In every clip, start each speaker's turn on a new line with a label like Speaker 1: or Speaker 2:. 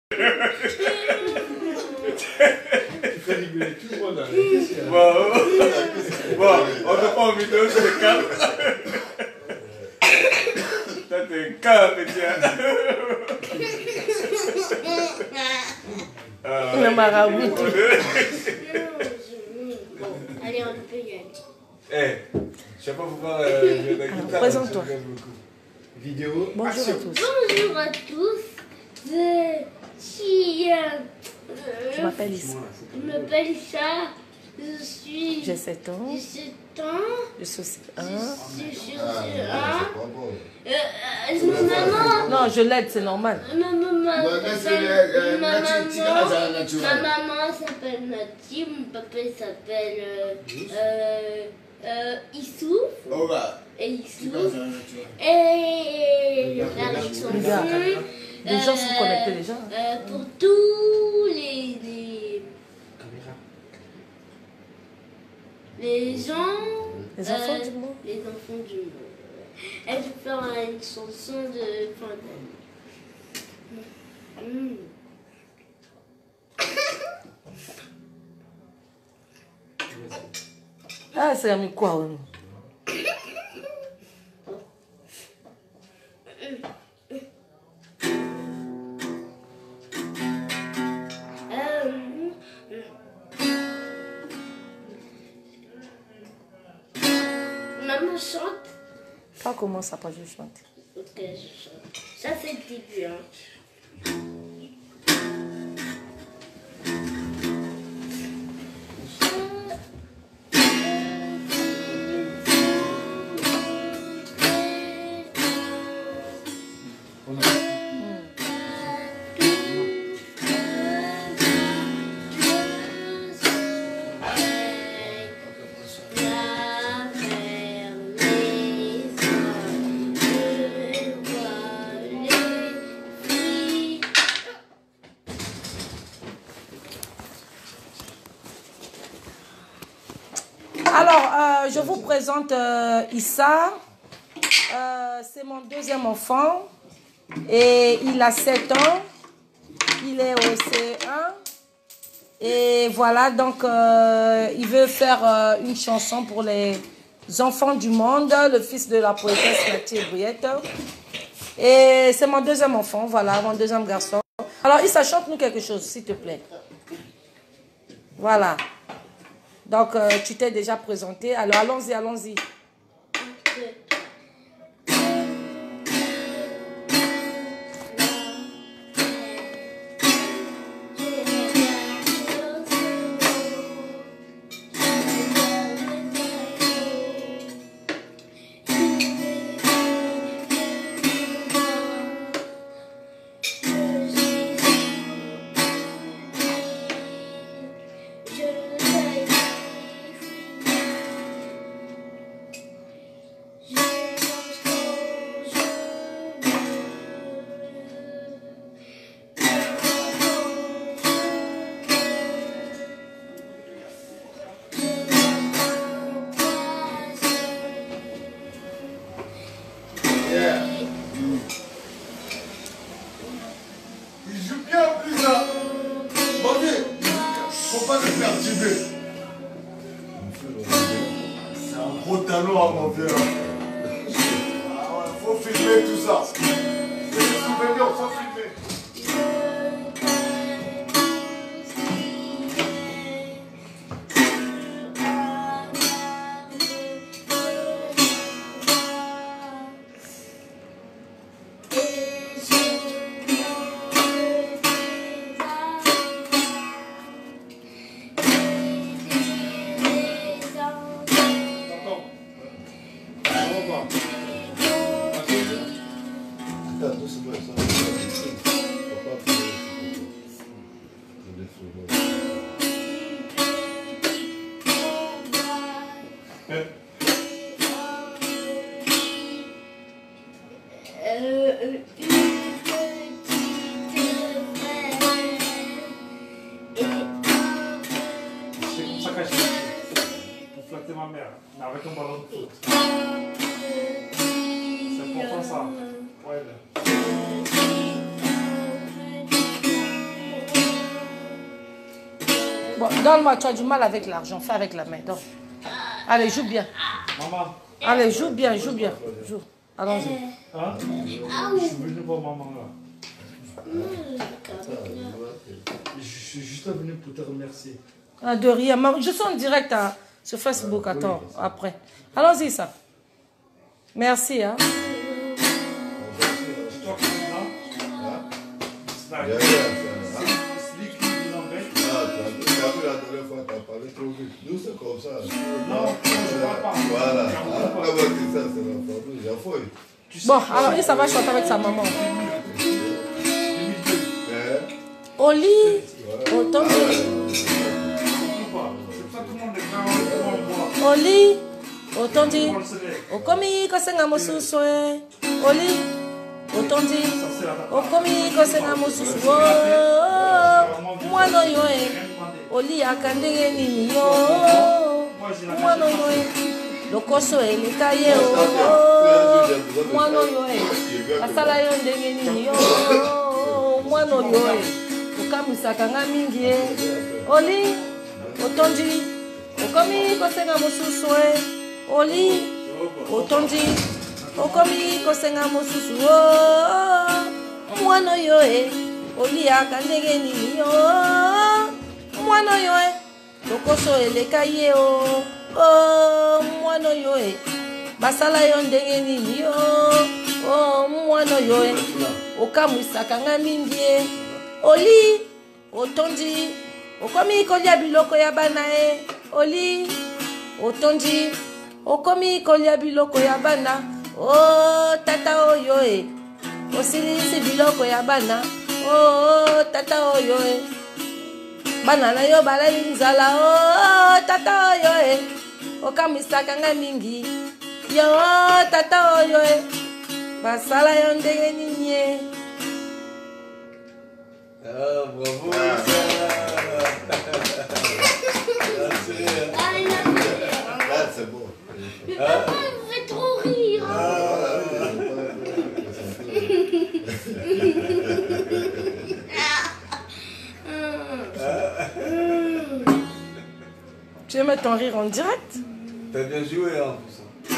Speaker 1: Tu fais rigoler tout le monde.
Speaker 2: Bon, on te prend en vidéo, je te calme. Toi, t'es calme, tiens.
Speaker 3: Le marabout.
Speaker 4: Bon, allez, on peut y aller.
Speaker 2: Eh, je sais pas pourquoi je vais la guitare.
Speaker 3: Présente-toi.
Speaker 1: Vidéo.
Speaker 3: Bonjour à tous.
Speaker 4: Bonjour à tous. Je
Speaker 3: m'appelle Issa.
Speaker 4: m'appelle Issa.
Speaker 3: J'ai 7 ans.
Speaker 4: J'ai 7 ans.
Speaker 3: Je suis aussi 1.
Speaker 4: Je suis maman.
Speaker 3: Non, je l'aide, c'est normal.
Speaker 4: Ma maman s'appelle Nati, mon papa s'appelle Issou. Et Issou. Et Alexandre.
Speaker 3: Les gens sont connectés déjà.
Speaker 4: Pour tous les gens.
Speaker 3: Les enfants du monde.
Speaker 4: Les enfants du monde. Et je vais faire une chanson de fin d'année.
Speaker 3: Ah, c'est ami quoi, oui.
Speaker 4: Maman chante.
Speaker 3: Pas comment ça, pas je chante.
Speaker 4: Ok, je chante. Ça, c'est le début, hein.
Speaker 3: Alors, je vous présente Issa. C'est mon deuxième enfant. Et il a 7 ans. Il est au CE1. Et voilà, donc il veut faire une chanson pour les enfants du monde, le fils de la poétesse Mathieu Briette. Et c'est mon deuxième enfant, voilà, mon deuxième garçon. Alors, Issa, chante-nous quelque chose, s'il te plaît. Voilà. Donc, tu t'es déjà présenté. Alors, allons-y, allons-y.
Speaker 2: Il joue bien en plus là. Bon Dieu, faut pas le perturber. C'est un gros talent à mon vieux. Ah ouais, faut filmer tout ça. C'est des souvenirs, faut filmer.
Speaker 5: Pour flatter ma mère, mais avec un ballon de foot. C'est important ça. Ouais, là.
Speaker 3: Bon, donne-moi, tu as du mal avec l'argent. Fais avec la main. Donc. Allez, joue bien.
Speaker 5: Maman.
Speaker 3: Allez, joue bien, joue bien. Joue. Allons-y.
Speaker 5: Hein? Je suis venu voir maman là.
Speaker 1: Je suis juste venu pour te remercier.
Speaker 3: Ah, de rien. Je suis en direct hein, sur Facebook. Attends, après. Allons-y, ça. Merci. Hein.
Speaker 2: Nous, c'est comme ça.
Speaker 5: Non, je parle pas.
Speaker 2: Voilà. C'est ça, c'est la famille. J'ai fouillé.
Speaker 3: Bon, alors, il ça va chanter avec sa maman. Au lit. Autant au lit. Autant dit. Au commis, que c'est un mot sous soin. Au lit. Autant dit. Au commis, que c'est un mot sous soin. Moi, non, yo. Au lit, à Kandé, ni yo. Moi, non, yo. Le coso et les cahiers. Moi, non, yo. La salle, yo, ni yo. Moi, non, yo. Okamusakanga mingi oli otondi okomi kosenga mosusu oli otondi okomi kosenga mosusu mwana yo oli akandenge nini yo mwana yo lokoso eleka ye mwana yo basala yo ndenge nini yo mwana yo okamusakanga mingi oli otondi okomi kolia biloko ya bana oli otondi okomi kolia biloko ya bana tata oyo osilisi biloko ya bana tata oyo bana na yo balali nzala tata oyo okamisaka nga mingi yo tata oyo basala yo ndenge nini
Speaker 2: Ah, bravo! C'est bon.
Speaker 4: Papa, vous faites trop rire.
Speaker 3: Tu veux mettre ton rire en direct?
Speaker 2: T'as bien joué en plus.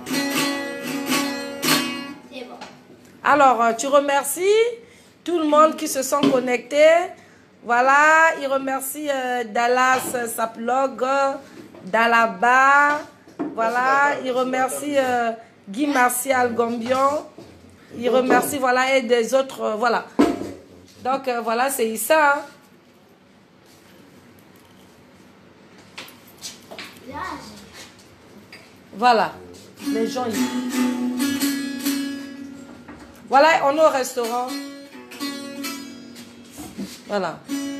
Speaker 4: C'est bon.
Speaker 3: Alors, tu remercies tout le monde qui se sont connectés. Voilà, il remercie Dallas Saplog, Dalaba. Voilà, il remercie Guy Martial Gombion. Il remercie, voilà, et des autres, voilà. Donc, voilà, c'est Issa. Hein. Voilà, les gens ici. Voilà, on est au restaurant. Voilà.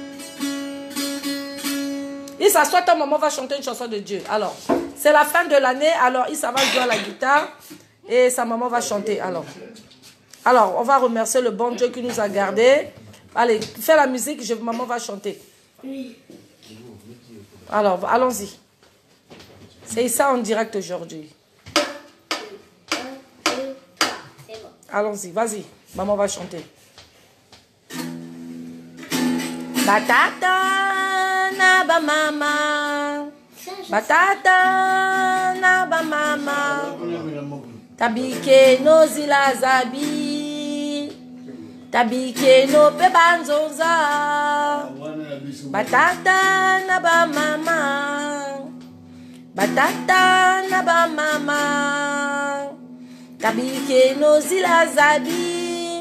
Speaker 3: Il s'assoit, ta maman va chanter une chanson de Dieu. Alors, c'est la fin de l'année. Alors, il va jouer à la guitare. Et sa maman va chanter. Alors, on va remercier le bon Dieu qui nous a gardés. Allez, fais la musique, maman va chanter. Alors, allons-y. C'est ça en direct aujourd'hui. Allons-y, vas-y. Maman va chanter. Batata na ba mama, batata na ba mama, tabike no zila zabi, tabike no pe banzoza, batata na ba mama, batata na ba mama, tabike no zila zabi.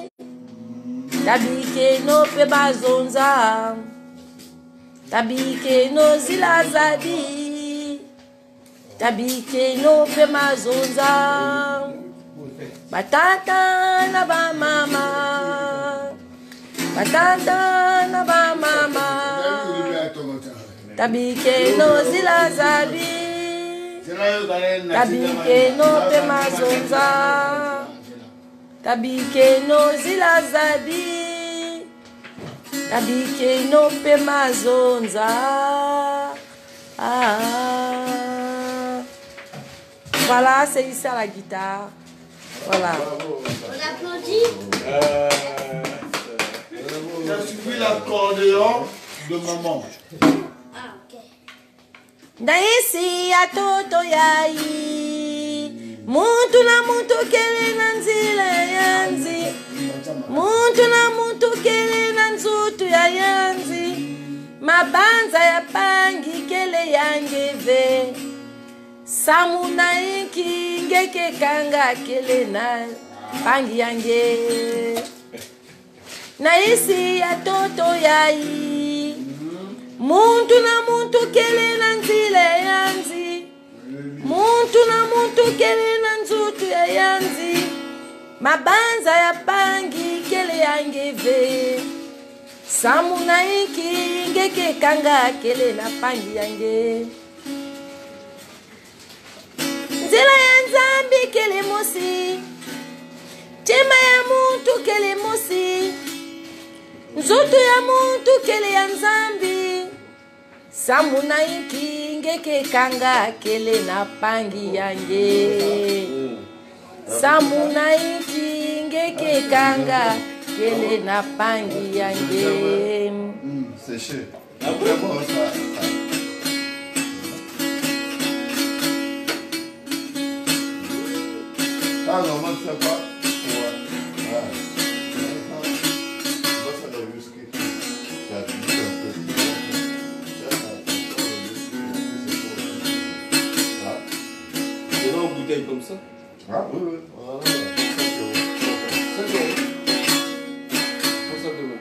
Speaker 3: Tabike no pe bazonza, tabike no zila zabi, tabike no pe mazonza, batata na ba mama, batata na ba mama, tabike no zila zabi, tabike no pe mazonza. Tabike no zila zabi, tabike no pe mazonza. Voilà, c'est ici à la guitare. Voilà.
Speaker 4: On applaudit.
Speaker 2: J'ai suivi l'accordéon de maman.
Speaker 4: Ah.
Speaker 3: Ndaisi ya toto yai muntu na muntu kele na nzila yanzi muntu na muntu kele na nzutu ya yanzi mabanza ya pangi kele yangeve samuna inki ngeke kanga kele na pangi yange Naisi ya toto yai muntu na muntu kele na nzile yanzi muntu na muntu kele na nzutu ya yanzi mabanza ya pangi kele yangeve samuna inki ngeke kanga kele na pangi yange nzela ya nzambi kele mosi chema ya muntu kele mosi nzutu ya muntu kele ya nzambi samuna inki ngeke kanga kele na pangi yange samuna inki ngeke kanga kele na pangi yange
Speaker 2: Séché. Après, bon, ça. Ah, normalement, tu sais pas. Ouais. Ça doit jusqu'à. Ça a dû un peu.
Speaker 5: C'est dans une bouteille comme ça.
Speaker 2: Ah, oui, oui.
Speaker 5: Voilà. 5 euros. Pour ça demain.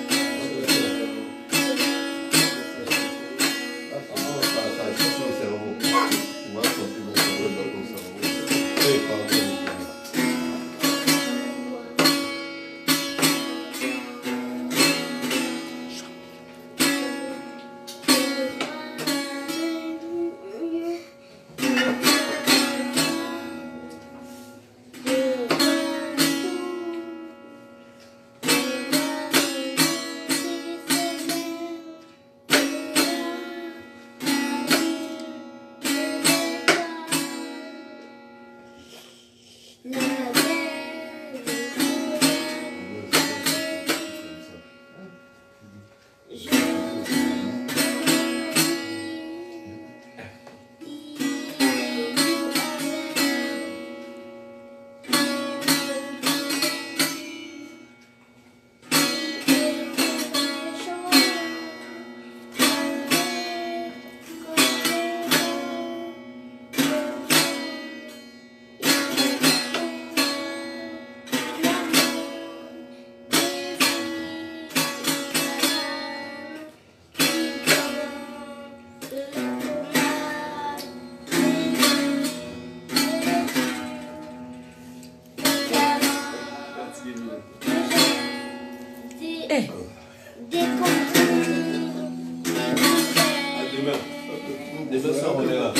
Speaker 5: Demain soir, on est là.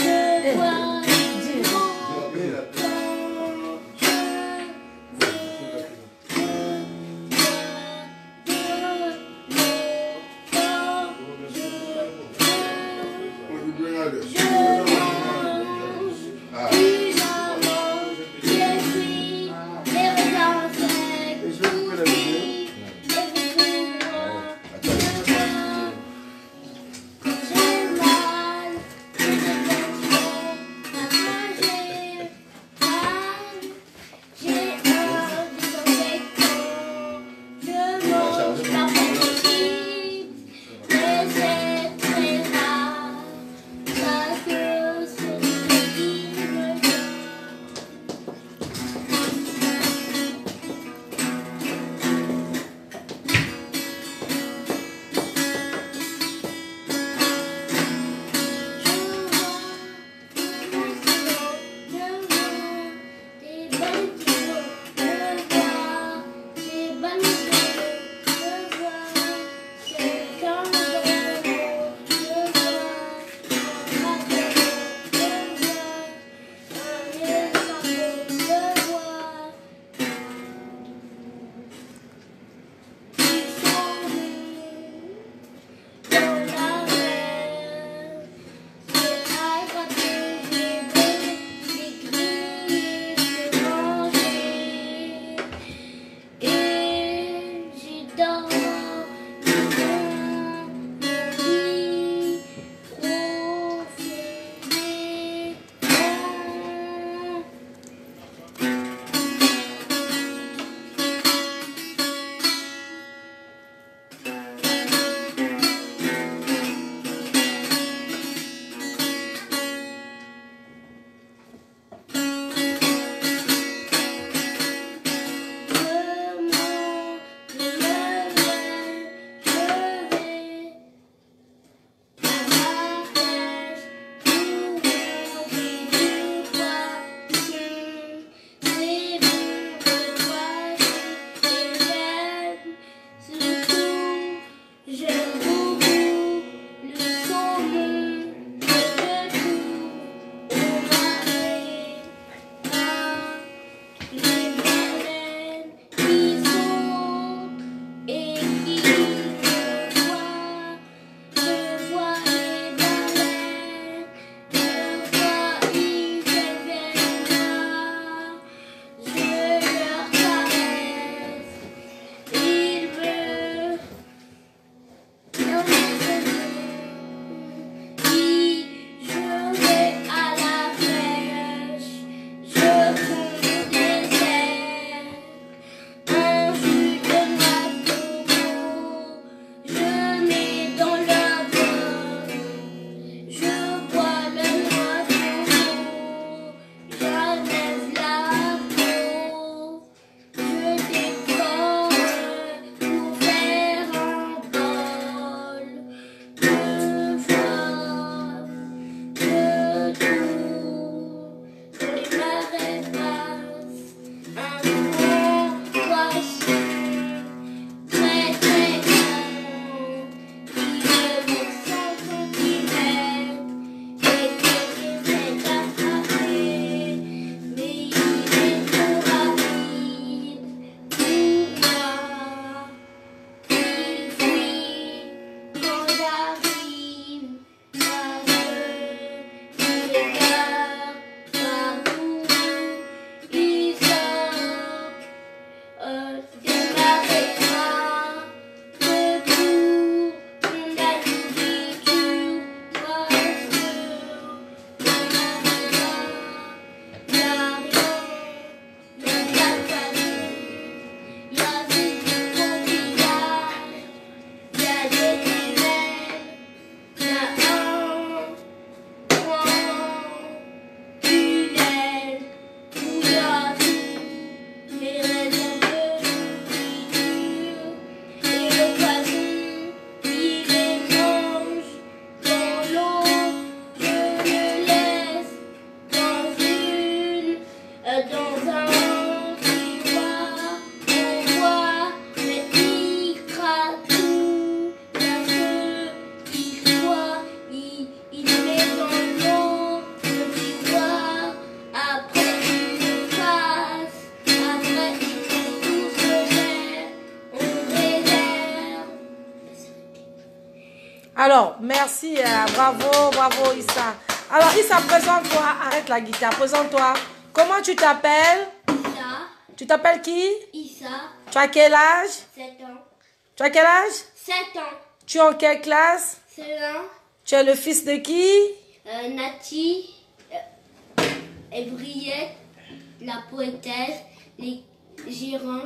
Speaker 3: Alors, merci, bravo, bravo Issa. Alors Issa, présente-toi, arrête la guitare, présente-toi. Comment tu t'appelles?
Speaker 4: Issa.
Speaker 3: Tu t'appelles qui?
Speaker 4: Issa.
Speaker 3: Tu as quel âge?
Speaker 4: 7 ans.
Speaker 3: Tu as quel âge?
Speaker 4: 7 ans.
Speaker 3: Tu es en quelle classe?
Speaker 4: C'est là.
Speaker 3: Tu es le fils de qui?
Speaker 4: Nati. Et Briette. La poétesse. Les gérantes.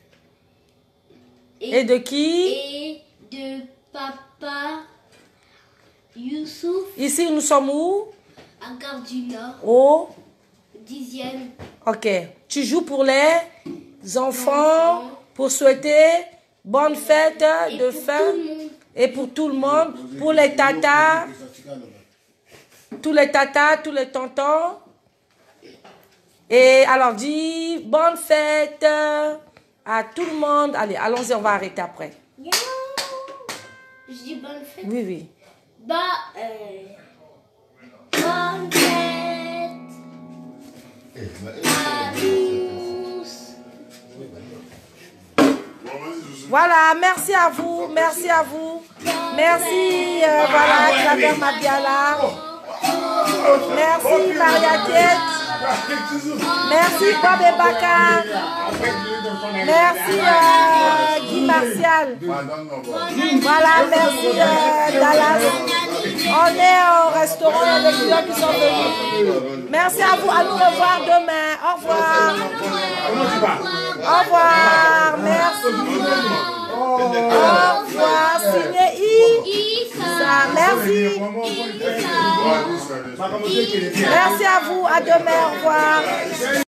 Speaker 3: Et de qui?
Speaker 4: Et de papa Youssouf
Speaker 3: Ici, nous sommes où?
Speaker 4: à Gare du Nord,
Speaker 3: Au
Speaker 4: 10e.
Speaker 3: Ok. Tu joues pour les enfants, pour souhaiter bonne fête
Speaker 4: Et
Speaker 3: de
Speaker 4: pour
Speaker 3: fin.
Speaker 4: tout le monde.
Speaker 3: Et pour tout le monde, pour les tatas, tous les tatas, tous les tontons. Et alors dis bonne fête à tout le monde. Allez, allons-y, on va arrêter après.
Speaker 4: Je dis bonne fête.
Speaker 3: Oui, oui.
Speaker 4: Bonne fête à tous.
Speaker 3: Voilà, merci à vous, merci à vous. Merci, voilà, Claver Mabiala. Merci, Maria Tiet. Merci, Bob et Bakar. Merci, Guy Martial. Voilà, merci, Dallas. On est au restaurant, il y a des clients qui sont venus. Merci à vous, à nous revoir demain. Au revoir. Au revoir, merci. Au revoir, signé Issa. Merci. Merci à vous, à demain, au revoir.